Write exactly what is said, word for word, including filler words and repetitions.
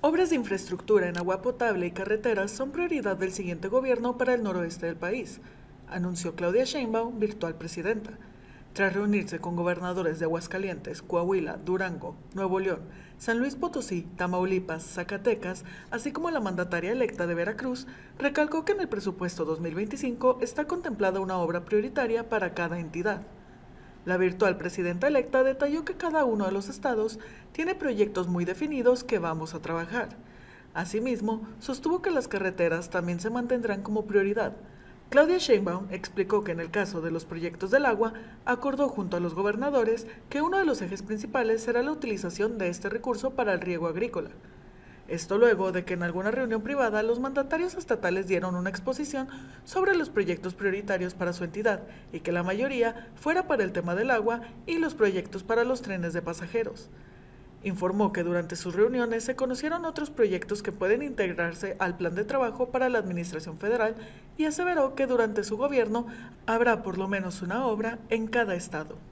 Obras de infraestructura en agua potable y carreteras son prioridad del siguiente gobierno para el noroeste del país, anunció Claudia Sheinbaum, virtual presidenta. Tras reunirse con gobernadores de Aguascalientes, Coahuila, Durango, Nuevo León, San Luis Potosí, Tamaulipas, Zacatecas, así como la mandataria electa de Veracruz, recalcó que en el presupuesto dos mil veinticinco está contemplada una obra prioritaria para cada entidad. La virtual presidenta electa detalló que cada uno de los estados tiene proyectos muy definidos que vamos a trabajar. Asimismo, sostuvo que las carreteras también se mantendrán como prioridad. Claudia Sheinbaum explicó que en el caso de los proyectos del agua, acordó junto a los gobernadores que uno de los ejes principales será la utilización de este recurso para el riego agrícola. Esto luego de que en alguna reunión privada los mandatarios estatales dieron una exposición sobre los proyectos prioritarios para su entidad y que la mayoría fuera para el tema del agua y los proyectos para los trenes de pasajeros. Informó que durante sus reuniones se conocieron otros proyectos que pueden integrarse al plan de trabajo para la Administración Federal y aseveró que durante su gobierno habrá por lo menos una obra en cada estado.